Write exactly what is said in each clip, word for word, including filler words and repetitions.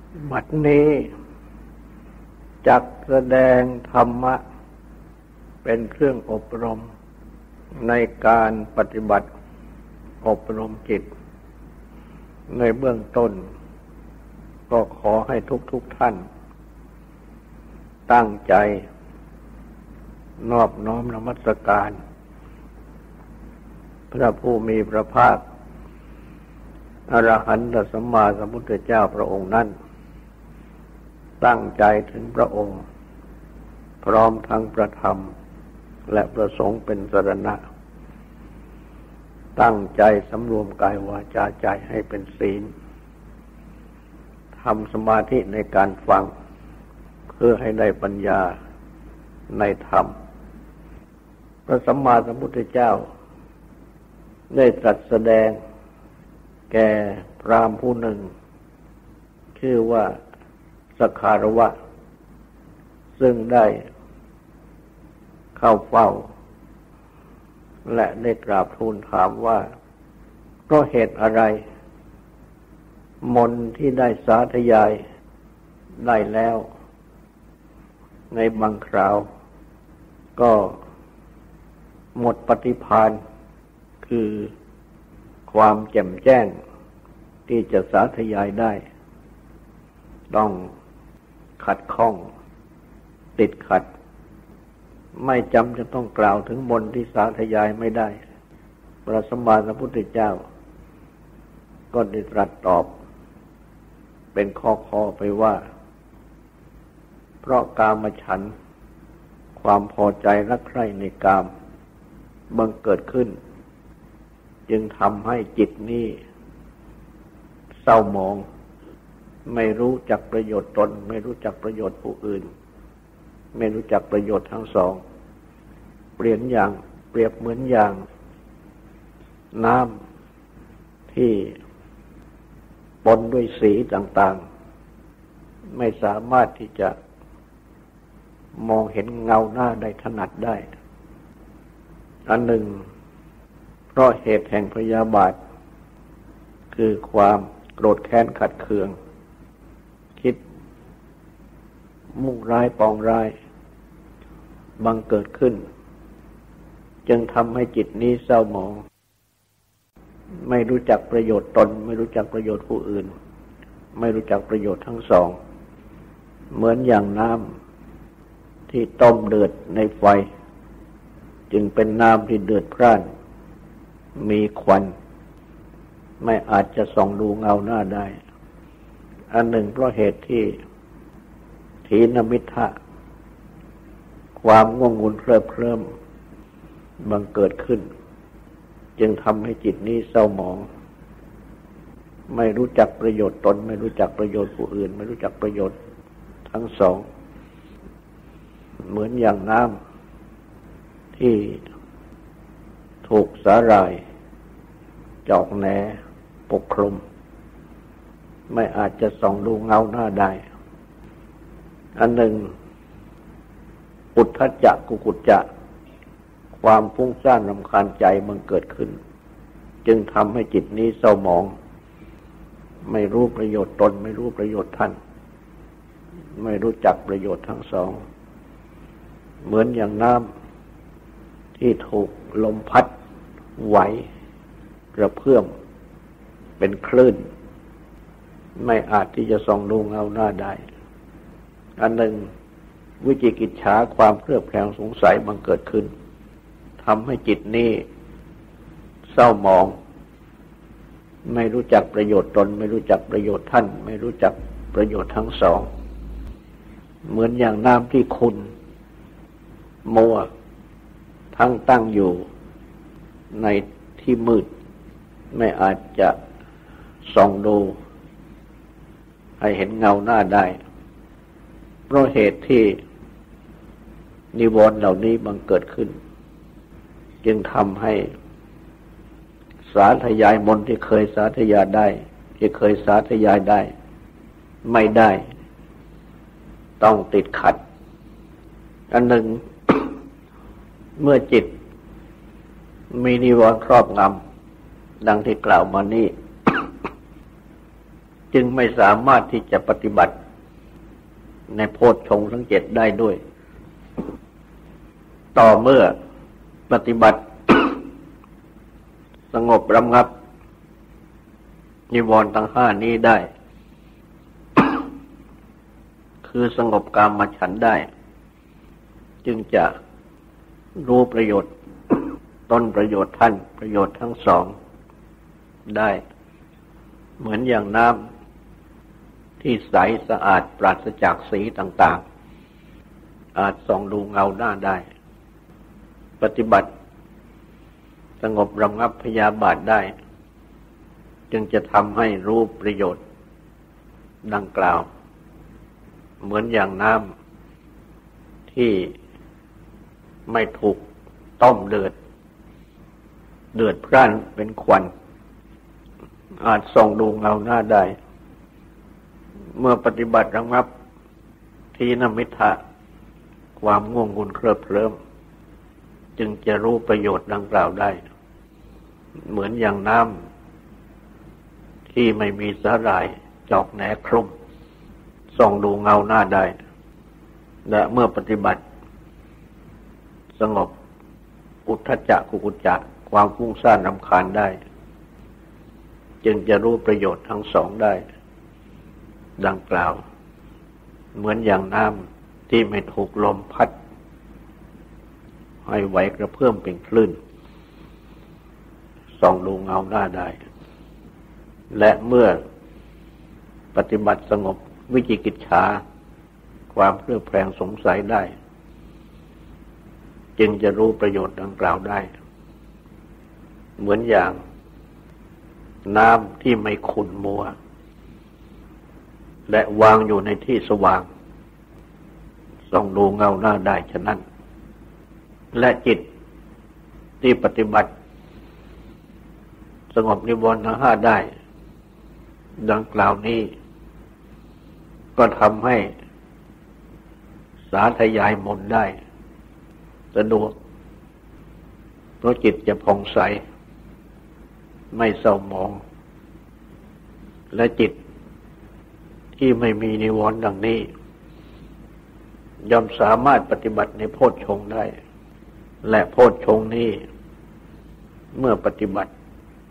บัดนี้จักแสดงธรรมะเป็นเครื่องอบรมในการปฏิบัติอบรมจิตในเบื้องต้นก็ขอให้ทุกๆท่านตั้งใจนอบน้อมนมัสการพระผู้มีพระภาคอรหันตสัมมาสัมพุทธเจ้าพระองค์นั้นตั้งใจถึงพระองค์พร้อมทั้งประธรรมและประสงค์เป็นสรณะตั้งใจสำรวมกายวาจาใจให้เป็นศีลทำสมาธิในการฟังเพื่อให้ได้ปัญญาในธรรมพระสัมมาสัมพุทธเจ้าได้ตรัสแสดงแก่พราหมณ์ผู้หนึ่งชื่อว่าสัคคารวะซึ่งได้เข้าเฝ้าและได้กราบทูลถามว่าเพราะเหตุอะไรมนต์ที่ได้สาธยายได้แล้วในบางคราวก็หมดปฏิภาณคือความแจ่มแจ้งที่จะสาธยายได้ต้องขัดข้องติดขัดไม่จำจะต้องกล่าวถึงมนต์ที่สาธยายไม่ได้พระสัมมาสัมพุทธเจ้าก็ได้ตรัสตอบเป็นข้อๆไปว่าเพราะกามฉันท์ความพอใจรักใคร่ในกามบังเกิดขึ้นจึงทำให้จิตนี้เศร้าหมองไม่รู้จักประโยชน์ตนไม่รู้จักประโยชน์ผู้อื่นไม่รู้จักประโยชน์ทั้งสองเปลี่ยนอย่างเปรียบเหมือนอย่างน้ำที่ปนด้วยสีต่างๆไม่สามารถที่จะมองเห็นเงาหน้าได้ถนัดได้อันหนึ่งเพราะเหตุแห่งพยาบาทคือความโกรธแค้นขัดเคืองคิดมุ่งร้ายปองร้ายบังเกิดขึ้นจึงทำให้จิตนี้เศร้าหมองไม่รู้จักประโยชน์ตนไม่รู้จักประโยชน์ผู้อื่นไม่รู้จักประโยชน์ทั้งสองเหมือนอย่างน้ำที่ต้มเดือดในไฟจึงเป็นน้ำที่เดือดพร่านมีควันไม่อาจจะส่องดูเงาหน้าได้อันหนึ่งเพราะเหตุที่ถีนมิทธะความง่วงงุนเคลิบเคลิ้มบังเกิดขึ้นจึงทำให้จิตนี้เศร้าหมองไม่รู้จักประโยชน์ตนไม่รู้จักประโยชน์ผู้อื่นไม่รู้จักประโยชน์ทั้งสองเหมือนอย่างน้ำที่ถูกสาหร่ายจอกแหนปกคลุมไม่อาจจะส่องดูเงาหน้าได้อันหนึ่งอุทธัจจะกุกุจจะความฟุ้งซ่านรำคาญใจมันเกิดขึ้นจึงทำให้จิตนี้เศร้าหมองไม่รู้ประโยชน์ตนไม่รู้ประโยชน์ท่านไม่รู้จักประโยชน์ทั้งสองเหมือนอย่างน้ำที่ถูกลมพัดไหวกระเพื่อมเป็นคลื่นไม่อาจที่จะส่องดูเงาหน้าได้อันหนึ่งวิจิกิจฉาความเครือบแคลงสงสัยบังเกิดขึ้นทำให้จิตนี้เศร้าหมองไม่รู้จักประโยชน์ตนไม่รู้จักประโยชน์ท่านไม่รู้จักประโยชน์ทั้งสองเหมือนอย่างน้ำที่ขุ่นมัวทั้งตั้งอยู่ในที่มืดไม่อาจจะส่องดูให้เห็นเงาหน้าได้เพราะเหตุที่นิวรณ์เหล่านี้บังเกิดขึ้นจึงทำให้สาธยายมนต์ที่เคยสาธยายได้ที่เคยสาธยายได้ไม่ได้ต้องติดขัดอันหนึ่ง เมื่อจิตมีนิวรณ์ครอบงำดังที่กล่าวมานี้จึงไม่สามารถที่จะปฏิบัติในโพชฌงค์ทั้งเจ็ดได้ด้วยต่อเมื่อปฏิบัติ สงบระงับนิวรณ์ทั้งห้านี้ได้ คือสงบกามฉันท์ได้จึงจะรู้ประโยชน์ต้นประโยชน์ท่านประโยชน์ทั้งสองได้เหมือนอย่างน้ำที่ใสสะอาดปราศจากสีต่างๆอาจส่องดูเงาหน้าได้ปฏิบัติสงบระงับพยาบาทได้จึงจะทำให้รู้ประโยชน์ดังกล่าวเหมือนอย่างน้ำที่ไม่ถูกต้มเดือดเดือดพร่านเป็นควันอาจส่องดูเงาหน้าได้เมื่อปฏิบัติระงับทีนมิทธะความง่วงงุนเคลิบเคลิ้มจึงจะรู้ประโยชน์ดังกล่าวได้เหมือนอย่างน้ำที่ไม่มีสาหร่ายจอกแหนคลุ้มส่องดูเงาหน้าได้และเมื่อปฏิบัติสงบอุทธัจจะกุกุจจะความฟุ้งซ่านรำคาญได้จึงจะรู้ประโยชน์ทั้งสองได้ดังกล่าวเหมือนอย่างน้ำที่ไม่ถูกลมพัดให้ไหวกระเพื่อมเป็นคลื่นส่องดูเงาหน้าได้และเมื่อปฏิบัติสงบวิจิกิจฉาความเครือบแคลงสงสัยได้จึงจะรู้ประโยชน์ดังกล่าวได้เหมือนอย่างน้ำที่ไม่ขุ่นมัวและวางอยู่ในที่สว่างส่องดูเงาหน้าได้ฉะนั้นและจิตที่ปฏิบัติสงบนิวรณ์ทั้งห้าได้ดังกล่าวนี้ก็ทำให้สาธยายมนต์ได้สะดวกเพราะจิตจะผ่องใสไม่เศร้าหมองและจิตที่ไม่มีนิวรณ์ดังนี้ย่อมสามารถปฏิบัติในโพชฌงค์ได้และโพชฌงค์นี้เมื่อปฏิบัติ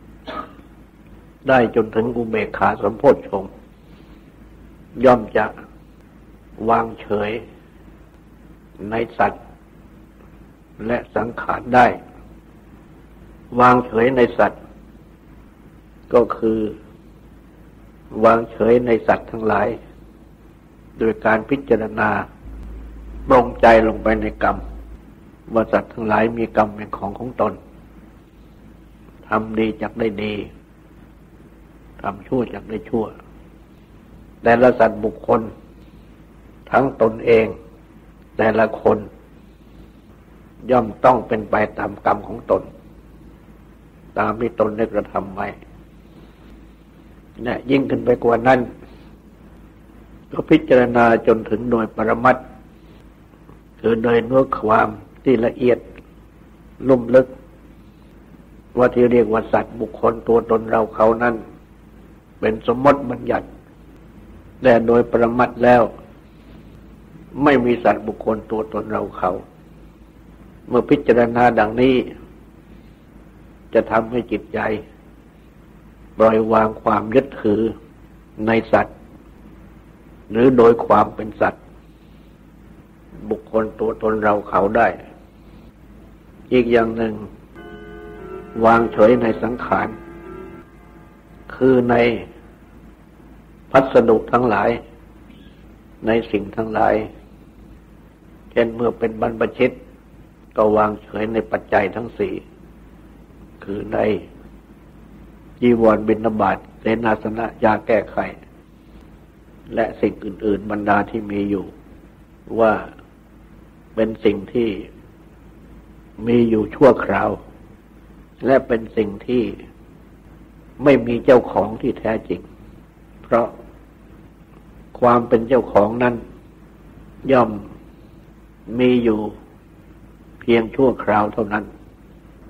ได้จนถึงอุเบกขาสัมโพชฌงค์ย่อมจะวางเฉยในสัตว์และสังขารได้วางเฉยในสัตว์ก็คือวางเฉยในสัตว์ทั้งหลายโดยการพิจารณาปรงใจลงไปในกรรมว่าสัตว์ทั้งหลายมีกรรมเป็นของของตนทำดีจักได้ดีทำชั่วจักได้ชั่วแต่ละสัตว์บุคคลทั้งตนเองแต่ละคนย่อมต้องเป็นไปตามกรรมของตนตามที่ตนได้กระทำไว้และยิ่งขึ้นไปกว่านั้นก็พิจารณาจนถึงโดยปรมัตถ์คือโดยเนื้อความที่ละเอียดลุ่มลึกว่าที่เรียกว่าสัตว์บุคคลตัวตนเราเขานั้นเป็นสมมติบัญญัติแต่โดยปรมัตถ์แล้วไม่มีสัตว์บุคคลตัวตนเราเขาเมื่อพิจารณาดังนี้จะทำให้จิตใจปล่อยวางความยึดถือในสัตว์หรือโดยความเป็นสัตว์บุคคลตัวตนเราเขาได้อีกอย่างหนึ่งวางเฉยในสังขารคือในพัสดุทั้งหลายในสิ่งทั้งหลายเช่นเมื่อเป็นบรรพชิตก็วางเฉยในปัจจัยทั้งสี่คือในจีวรบิณฑบาตเสนาสนะยาแก้ไขและสิ่งอื่นๆบรรดาที่มีอยู่ว่าเป็นสิ่งที่มีอยู่ชั่วคราวและเป็นสิ่งที่ไม่มีเจ้าของที่แท้จริงเพราะความเป็นเจ้าของนั้นย่อมมีอยู่เพียงชั่วคราวเท่านั้น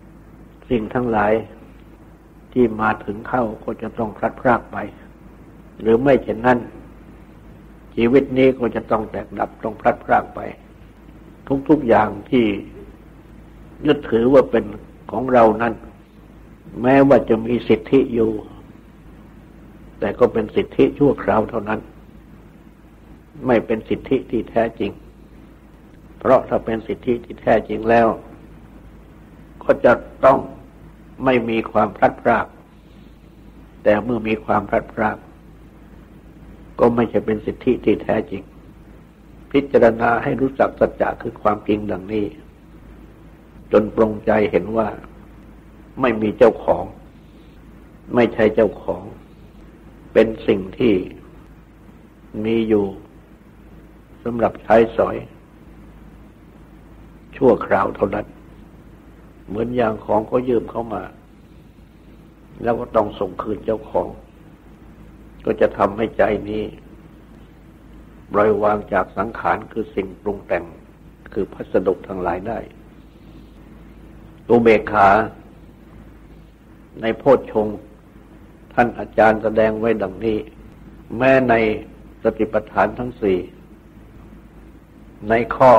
สิ่งทั้งหลายที่มาถึงเข้าก็จะต้องพลัดพรากไปหรือไม่เช่นนั้นชีวิตนี้ก็จะต้องแตกดับต้องพลัดพรากไปทุกๆอย่างที่ยึดถือว่าเป็นของเรานั้นแม้ว่าจะมีสิทธิอยู่แต่ก็เป็นสิทธิชั่วคราวเท่านั้นไม่เป็นสิทธิที่แท้จริงเพราะถ้าเป็นสิทธิที่แท้จริงแล้วก็จะต้องไม่มีความพลัดพรากแต่เมื่อมีความพลัดพรากก็ไม่ใช่เป็นสิทธิที่แท้จริงพิจารณาให้รู้จักสัจจะคือความจริงดังนี้จนปรงใจเห็นว่าไม่มีเจ้าของไม่ใช่เจ้าของเป็นสิ่งที่มีอยู่สำหรับใช้สอยชั่วคราวเท่านั้นเหมือนอย่างของก็ยืมเข้ามาแล้วก็ต้องส่งคืนเจ้าของก็จะทำให้ใจนี้ปล่อยวางจากสังขารคือสิ่งปรุงแต่งคือพัสดุทั้งหลายได้อุเบกขาในโพชฌงค์ท่านอาจารย์แสดงไว้ดังนี้แม้ในสติปัฏฐานทั้งสี่ในข้อ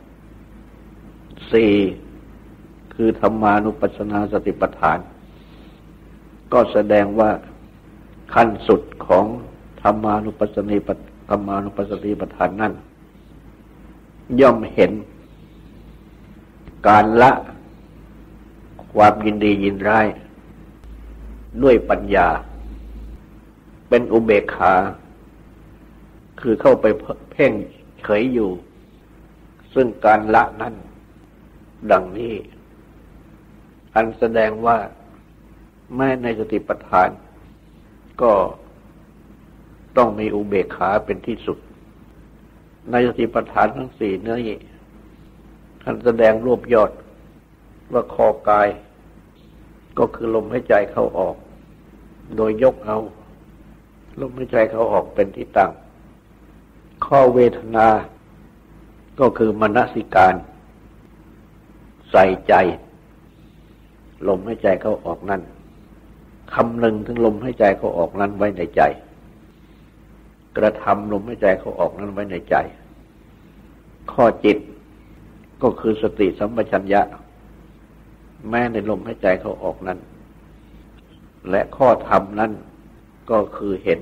สี่คือธรรมานุปัสสนาสติปัฏฐานก็แสดงว่าขั้นสุดของธรรมานุปัสสนีธรรมานุปัสสนีปัฏฐานนั้นย่อมเห็นการละความยินดียินร้ายด้วยปัญญาเป็นอุเบกขาคือเข้าไปเพ่งเฉยอยู่ซึ่งการละนั้นดังนี้อันแสดงว่าแม้ในสติปัฏฐานก็ต้องมีอุเบกขาเป็นที่สุดในสติปัฏฐานทั้งสี่นี้ท่านแสดงรวบยอดว่าคอกายก็คือลมหายใจเข้าออกโดยยกเอาลมหายใจเข้าออกเป็นที่ตั้งข้อเวทนาก็คือมนสิการใส่ใจลมหายใจเข้าออกนั้นคำนึงถึงลมหายใจเข้าออกนั้นไว้ในใจกระทำลมหายใจเข้าออกนั้นไว้ในใจข้อจิตก็คือสติสัมปชัญญะแม้ในลมหายใจเข้าออกนั้นและข้อธรรมนั้นก็คือเห็น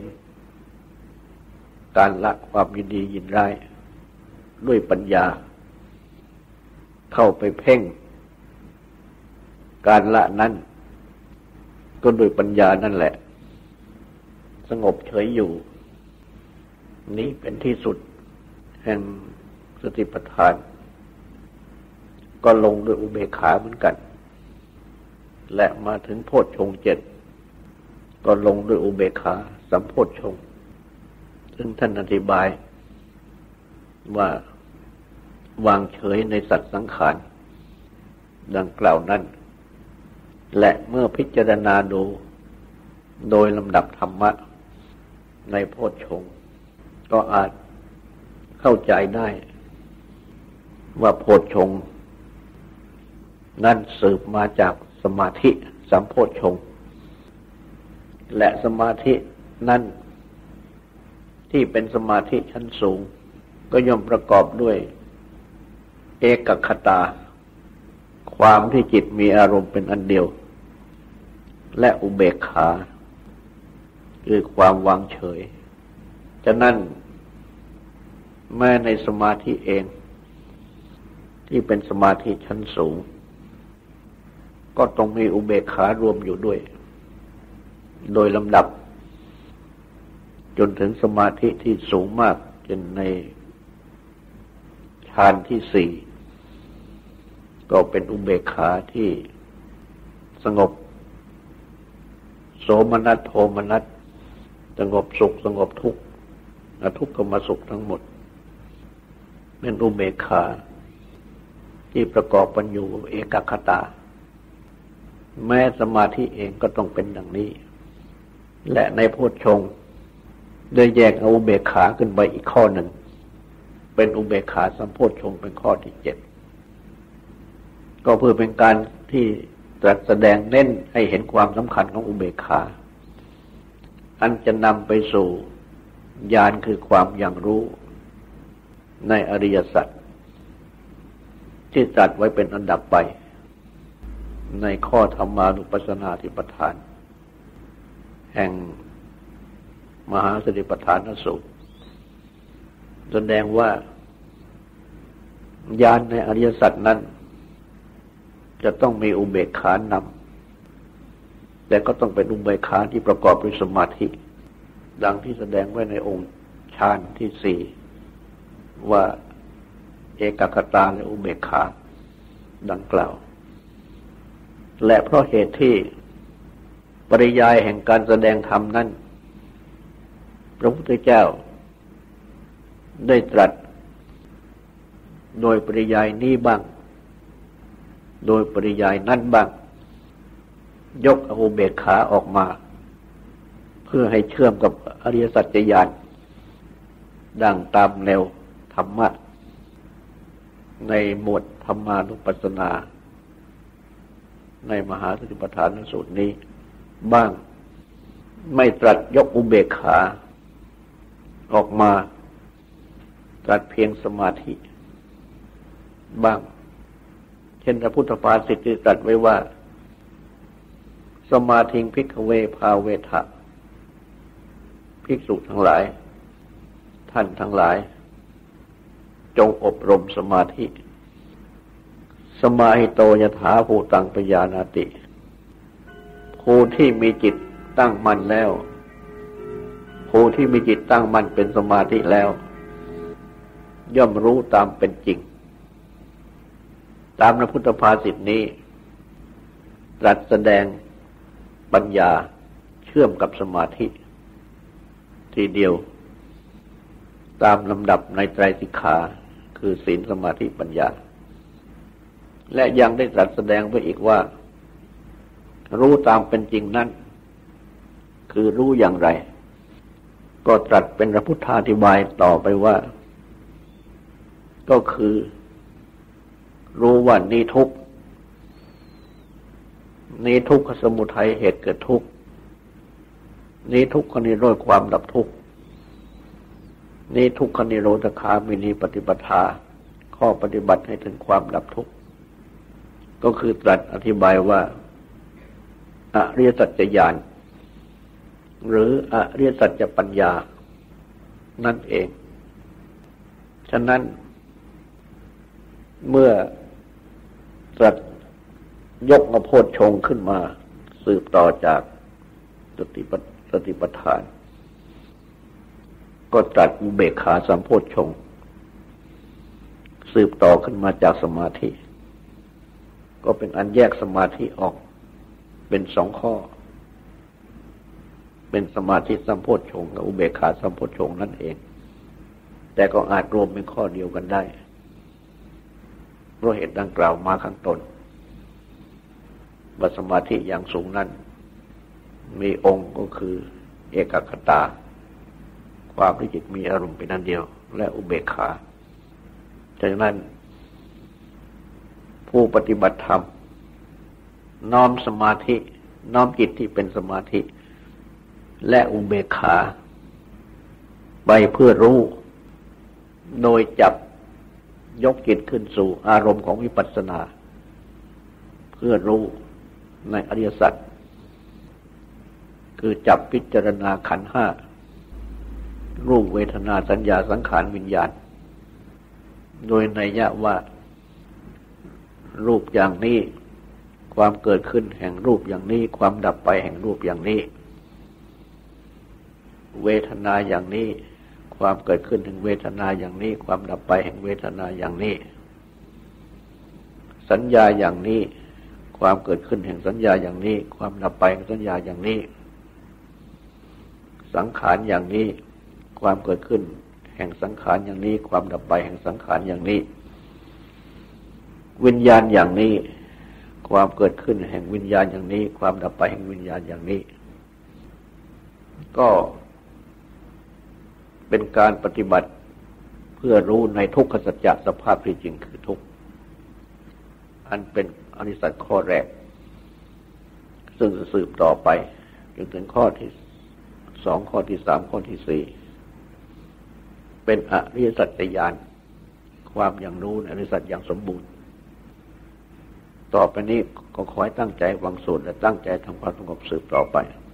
การละความยินดียินร้ายด้วยปัญญาเข้าไปเพ่งการละนั้นก็โดยปัญญานั่นแหละสงบเฉยอยู่นี้เป็นที่สุดแห่งสติปัฏฐานก็ลงด้วยอุเบกขาเหมือนกันและมาถึงโพชฌงค์เจ็ดก็ลงด้วยอุเบกขาสัมโพชฌงค์ซึ่งท่านอธิบายว่าวางเฉยในสัตว์สังขารดังกล่าวนั้นและเมื่อพิจารณาดูโดยลำดับธรรมะในโพชฌงค์ก็อาจเข้าใจได้ว่าโพชฌงค์นั้นสืบมาจากสมาธิสัมโพชฌงค์และสมาธินั้นที่เป็นสมาธิชั้นสูงก็ย่อมประกอบด้วยเอกคตาความที่จิตมีอารมณ์เป็นอันเดียวและอุเบกขาคือความวางเฉยฉะนั้นแม้ในสมาธิเองที่เป็นสมาธิชั้นสูงก็ต้องมีอุเบกขารวมอยู่ด้วยโดยลำดับจนถึงสมาธิที่สูงมากจนในฌานที่สี่ก็เป็นอุเบกขาที่สงบโสมนัสโทมนัสสงบสุขสงบทุกข์อทุกขมสุขทั้งหมดเป็นอุเบกขาที่ประกอบกันอยู่เอกคตาแม้สมาธิเองก็ต้องเป็นดังนี้และในโพชฌงค์ได้แยกเอาอุเบกขาขึ้นไปอีกข้อหนึ่งเป็นอุเบกขาสัมโพชฌงค์เป็นข้อที่เจ็ดก็เพื่อเป็นการที่ตรัสแสดงเน้นให้เห็นความสำคัญของอุเบกขาอันจะนำไปสู่ญาณคือความอย่างรู้ในอริยสัจที่ตรัสไว้เป็นอันดับไปในข้อธรรมานุปัสสนาธิปทานแห่งมหาสติปัฏฐานสูตรแสดงว่าญาณในอริยสัจนั้นจะต้องมีอุเบกขานำแต่ก็ต้องเป็นอุเบกขาที่ประกอบด้วยสมาธิดังที่แสดงไว้ในองค์ฌานที่สี่ว่าเอกคตาและอุเบกขาดังกล่าวและเพราะเหตุที่ปริยายแห่งการแสดงธรรมนั้นพระพุทธเจ้าได้ตรัสโดยปริยายนี้บ้างโดยปริยายนั้นบ้างยกอุเบกขาออกมาเพื่อให้เชื่อมกับอริยสัจญาณดังตามแนวธรรมะในหมวดธรรมานุปัสสนาในมหาสติปัฏฐานสูตรนี้บ้างไม่ตรัสยกอุเบกขาออกมาตรัสเพียงสมาธิบ้างเช่นพระพุทธภาษิตที่ตรัสไว้ว่าสมาธิภิกขเวภาเวทะภิกษุทั้งหลายท่านทั้งหลายจงอบรมสมาธิสมาหิโตยถาภูตังปญานาติผู้ที่มีจิตตั้งมั่นแล้วผู้ที่มีจิตตั้งมั่นเป็นสมาธิแล้วย่อมรู้ตามเป็นจริงตามพระพุทธภาษิตนี้ตรัสแสดงปัญญาเชื่อมกับสมาธิทีเดียวตามลำดับในไตรสิกขาคือศีลสมาธิปัญญาและยังได้ตรัสแสดงไว้อีกว่ารู้ตามเป็นจริงนั้นคือรู้อย่างไรก็ตรัสเป็นพระพุทธาธิบายต่อไปว่าก็คือรู้ว่านี้ทุกข์นี้ทุกขสมุทัยเหตุเกิดทุกข์นี้ทุกขนิโรธความดับทุกข์นี้ทุกขนิโรธคามินีปฏิปทาข้อปฏิบัติให้ถึงความดับทุกข์ก็คือตรัสอธิบายว่าอริยสัจญาณหรืออริยสัจปัญญานั่นเองฉะนั้นเมื่อตรัสยกมาโพชฌงค์ขึ้นมาสืบต่อจากสติปัฏสติปัฏฐานก็ตรัสอุเบกขาสัมโพชฌงค์สืบต่อขึ้นมาจากสมาธิก็เป็นอันแยกสมาธิออกเป็นสองข้อเป็นสมาธิสัมโพชฌงค์กับอุเบกขาสัมโพชฌงค์นั่นเองแต่ก็อาจรวมเป็นข้อเดียวกันได้เพราะเหตุดังกล่าวมาข้างต้นว่าสมาธิอย่างสูงนั้นมีองค์ก็คือเอกคตาความที่จิตมีอารมณ์เป็นอันเดียวและอุเบกขาฉะนั้นผู้ปฏิบัติธรรมน้อมสมาธิน้อมจิตที่เป็นสมาธิและอุเบกขาไปเพื่อรู้โดยจับยกจิตขึ้นสู่อารมณ์ของวิปัสสนาเพื่อรู้ในอริยสัจคือจับพิจารณาขันธ์ห้ารูปเวทนาสัญญาสังขารวิญญาณโดยนัยยะว่ารูปอย่างนี้ความเกิดขึ้นแห่งรูปอย่างนี้ความดับไปแห่งรูปอย่างนี้เวทนาอย่างนี้ความเกิดขึ้นแห่งเวทนาอย่างนี้ความดับไปแห่งเวทนาอย่างนี้สัญญาอย่างนี้ความเกิดขึ้นแห่งสัญญาอย่างนี้ความดับไปแห่งสัญญาอย่างนี้สังขารอย่างนี้ความเกิดขึ้นแห่งสังขารอย่างนี้ความดับไปแห่งสังขารอย่างนี้วิญญาณอย่างนี้ความเกิดขึ้นแห่งวิญญาณอย่างนี้ความดับไปแห่งวิญญาณอย่างนี้ก็เป็นการปฏิบัติเพื่อรู้ในทุกขสัจจะสภาพที่จริงคือทุกข์อันเป็นอริยสัจข้อแรกซึ่งสืบต่อไปจนถึงข้อที่สองข้อที่สามข้อที่สี่เป็นอริยสัจญาณความอย่างรู้อริยสัจอย่างสมบูรณ์ต่อไปนี้ก็ขอให้ตั้งใจฟังสูตรและตั้งใจทำความสงบสืบต่อไป